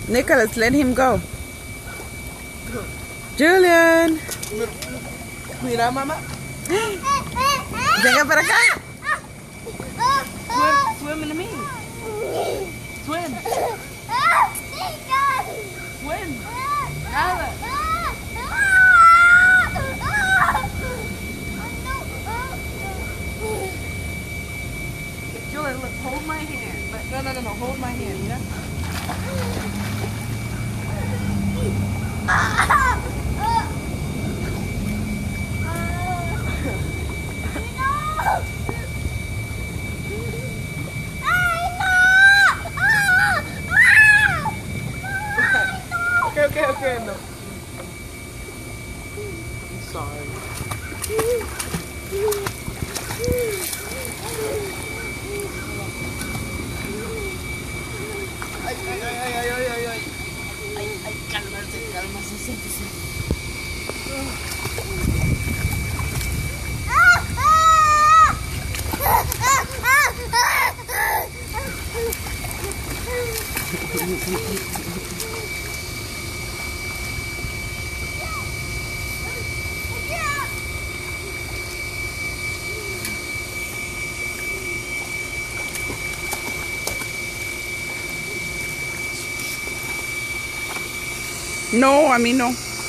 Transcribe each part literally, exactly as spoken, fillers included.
Nicholas, let him go. Julian. Mira, mamá. Venga para acá. Swim, swim in the me. Swim. Swim. Nada. Julian, look, hold my hand. No, no, no, no, hold my hand, mira. Okay, okay, okay, no. I'm sorry. Ay, ay, ay, ay, ay, ay, ay. Ay, ay, cálmate, cálmate, siéntese. No, a mí no.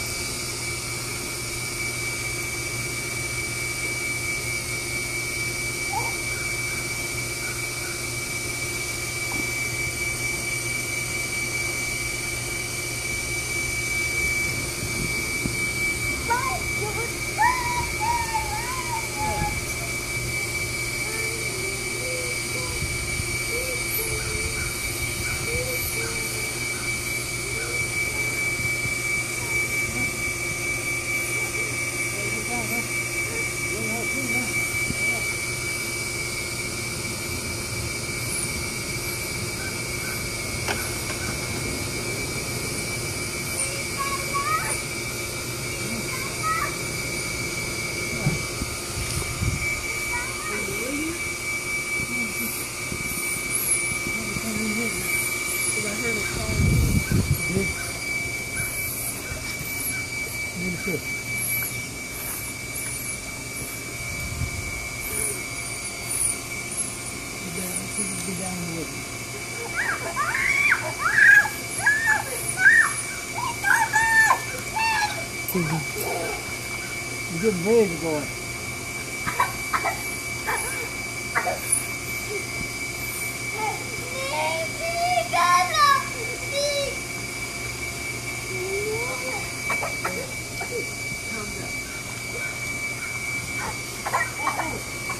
You're getting ready to go.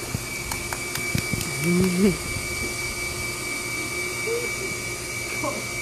Mm-hmm.